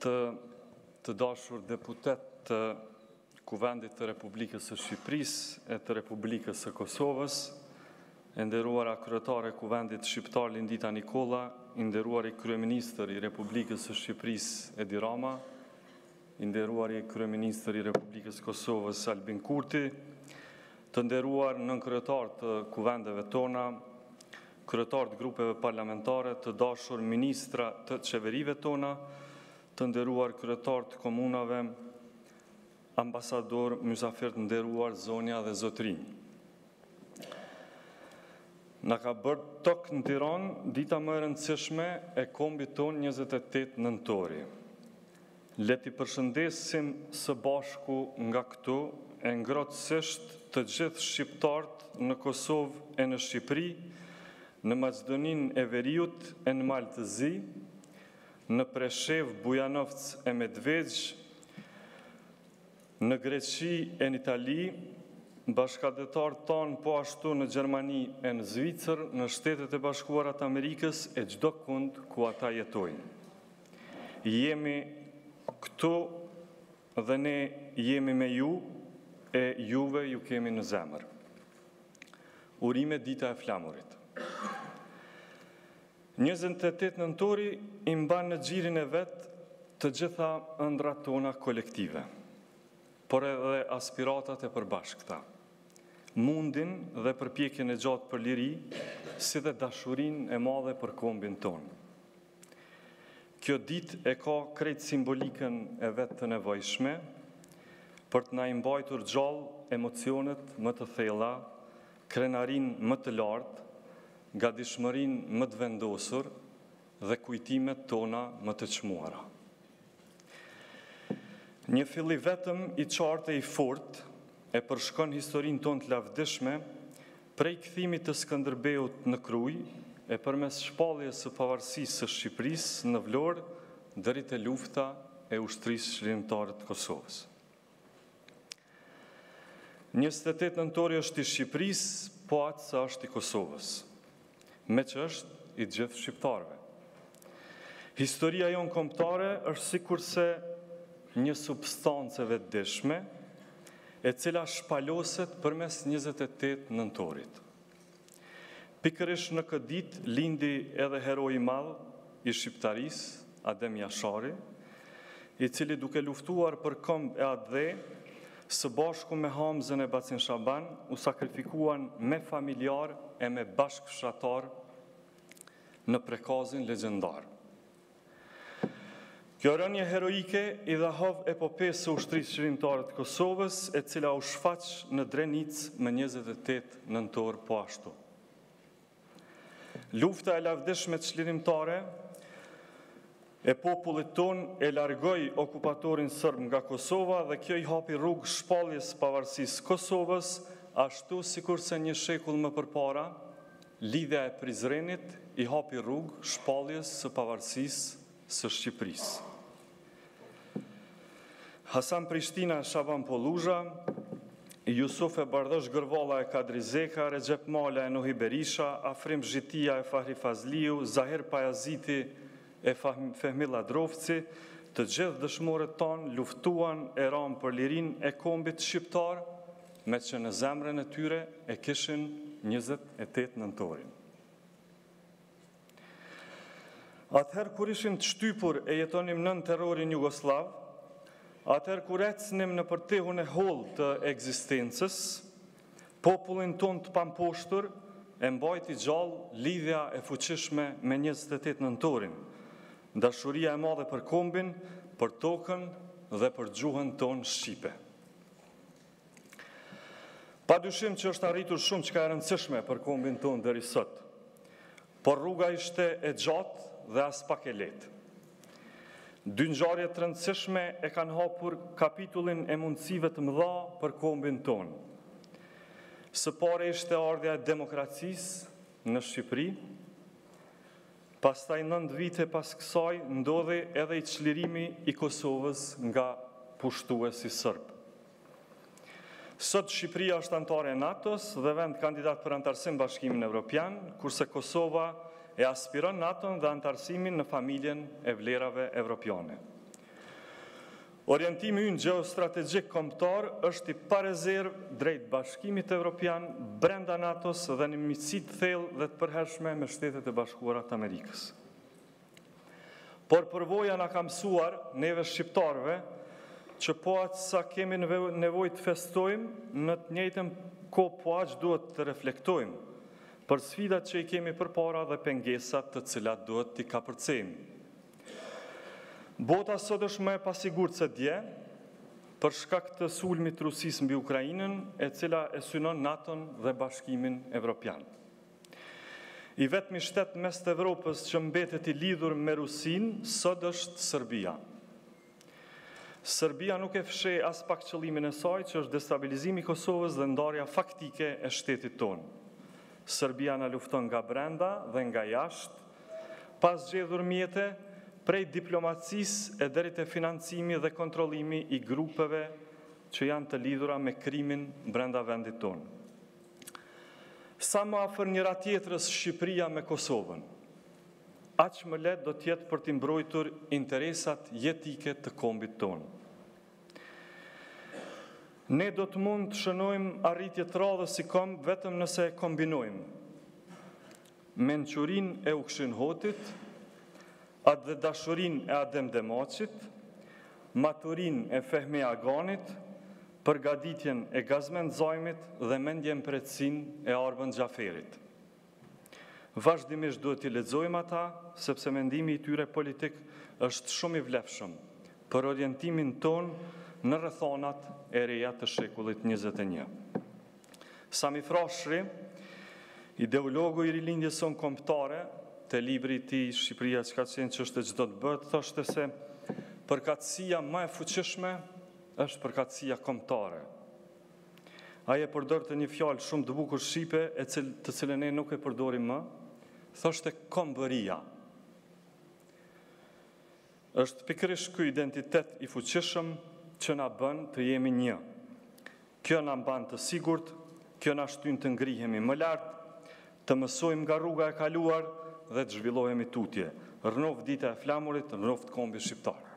Të dashur deputet të Kuvendit të Republikës së Shqipërisë e të Republikës së Kosovës, e nderuara kryetare e Kuvendit Shqiptar Lindita Nikolla, i nderuari kryeministër i Republikës së Shqipërisë Edi Rama, i nderuari kryeministër i Republikës së Kosovës Albin Kurti, të nderuar nënkryetar të kuvendeve tona, kryetar të grupeve parlamentare, të dashur ministra të qeverive tona, të nderuar kryetar të komunave, ambasador, mysafir të nderuar, zonja dhe zotrinj. Na ka bërë tokë në Tiranë dita më e rëndësishme e kombit ton 28 nëntori. Le t'i përshëndesim së bashku nga këtu e ngrohtësisht të gjithë shqiptarët në Kosovë e në Shqipëri, në Maqedoninë e Veriut e në Malë të Zi, në Preshev, Bujanovc e Medvegjë, në Greqi e në Itali, bashkëdhetarët tanë po ashtu në Gjermani e në Zvicër, në Shtetet e Bashkuara të Amerikës e çdo kund ku ata jetojnë. Jemi këtu dhe ne jemi me ju e juve ju kemi në zemër. Urime dita e flamurit. 28 nëntori i mban në xhirin e vetë të gjitha ëndrat tona kolektive, por edhe aspiratat e përbashkëta, mundin dhe përpjekjen e gjatë për liri, si dhe dashurinë e madhe për kombin tonë. Kjo ditë e ka krejt simbolikën e vetë të nevojshme, për të na i mbajtur gjallë emocionet më të thella, krenarin më të lartë, gatishmërin më të vendosur dhe kujtimet tona më të çmuara. Një filli vetëm i qartë e i fort e përshkon historinë tonë të lavdishme prej kthimit të Skënderbeut në Krujë e përmes shpalljes së pavarësisë së Shqipërisë në Vlorë deri te lufta e ushtrisë çlirimtare të Kosovës. 28 nëntori është i Shqipërisë, po atë sa është i Kosovës, me që është i gjithë shqiptarëve. Historia jonë kombëtare është sikurse një substancë e vetëdijshme, e cila shpaloset përmes 28 nëntorit. Pikërisht në këtë ditë lindi edhe heroi i madh i shqiptarisë, Adem Jashari, i cili duke luftuar për këmbë e atë dhe, së bashku me Hamzën e Bacin Shaban, u sakrifikuan me familjar e me bashkëfshatar në prekazin legjendar. Kjo rënje heroike i dha hov epopesë së ushtrisë çlirimtare të Kosovës, e cila u shfaq në Drenicë me 28 nëntor po ashtu. Lufta e lavdishme çlirimtare e popullit ton e largoi okupatorin serb nga Kosova dhe kjo i hapi rrugë shpalljes pavarësisë Kosovës, ashtu sikurse një shekull më përpara, lidhja e Prizrenit i hapi rrugë shpalljes së pavarësisë së Shqipërisë. Hasan Prishtina Shaban Poluzha, Jusuf e Bardosh Gërvalla e Kadri Zeka, Recep Mala e Nohi Berisha, Afrim Zhitia e Fahri Fazliu, Zahir Pajaziti e Fehmi Ladrovci, të gjithë dëshmorët tanë luftuan e ranë për lirinë e kombit shqiptar, me që në zemrën e tyre e kishin 28 nëntorin. Atëherë kur ishim të shtypur e jetonim nën terrorin Jugoslav, atëherë kur ecnim në përtehun e hollë të ekzistencës, popullin ton të pamposhtur e mbajti gjallë lidhja e fuqishme me 28 nëntorin, dashuria e madhe për kombin, për tokën dhe për gjuhën tonë shqipe. Padyshim që është arritur shumë çka e rëndësishme për kombin tonë deri sot, por rruga ishte e gjatë dhe as pak e lehtë. Dy ngjarje të rëndësishme e kanë hapur kapitullin e mundësive të mëdha për kombin tonë. Së pare ishte ardhja e demokracisë në Shqipëri, pastaj 9 vite pas kësaj ndodhi edhe i çlirimi i Kosovës nga pushtuesi serb. Sot Shqipëria është antare e NATO-s dhe vend kandidat për antarësim Bashkimin Evropian, kurse Kosova e aspiron NATO-n dhe antarësimin në familjen e vlerave evropiane. Orientimi ynë gjeostrategjik kombëtar është i parezervë drejt Bashkimit Evropian, brenda NATO-s dhe në miqësi të thellë dhe të përhershme me Shtetet e Bashkuara të Amerikës. Por përvoja na ka mësuar neve shqiptarëve që po aq sa kemi nevojë të festojmë, në të njëjtën kohë po aq duhet të reflektojmë për sfidat që i kemi përpara dhe pengesat të cilat duhet t'i kapërcejmë. Bota sot është më e pasigurt se dje, për shkak të sulmit të Rusisë mbi Ukrainën, e cila e synon NATO-n dhe Bashkimin Evropian. I vetmi shtet mes të Evropës që mbetet i lidhur me Rusinë sot është Serbia. Serbia nuk e fsheh as pak qëllimin e saj, që është destabilizimi i Kosovës dhe ndarja faktike e shtetit tonë. Serbia na lufton nga brenda dhe nga jashtë, pas zgjedhur mjete prej diplomacisë e deri te financimi dhe kontrollimi i grupeve që janë të lidhura me krimin brenda vendit tonë. Sa më afër njëra tjetrës Shqipëria me Kosovën, aq më lehtë do të jetë për të mbrojtur interesat jetike të kombit tonë. Ne do të mund të shënojmë arritje të radhës si komb vetëm nëse e kombinojmë mençurinë e Ukshën Hotit, atë dhe dashurin e Adem Demaçit, maturin e Fehmi Aganit, përgatitjen e Gazmend Zajmit dhe mendjen përretësin e Arben Xhaferit. Vazhdimisht duhet t'i lexojmë ata, sepse mendimi i tyre politik është shumë i vlefshëm për orientimin ton në rrethonat e reja të shekullit 21. Sami Frashëri, ideologu i rilindjes son kombëtare, te libri i tij Shqipëria çka qenë ç'është e çdo të bëhet, thoshte se përkatësia më e fuqishme është përkatësia kombëtare. Ai e përdorte një fjalë shumë të bukur shqipe, të cilën ne nuk e përdorim më, thoshte kombëria. Është pikërisht ky identitet i fuqishëm që na bën të jemi një. Kjo na mban të sigurt, kjo na shtyn të ngrihemi më lart, të mësojmë nga rruga e kaluar dhe të zhvillohemi tutje. Rënoft dita e flamurit, rënoft kombi shqiptar.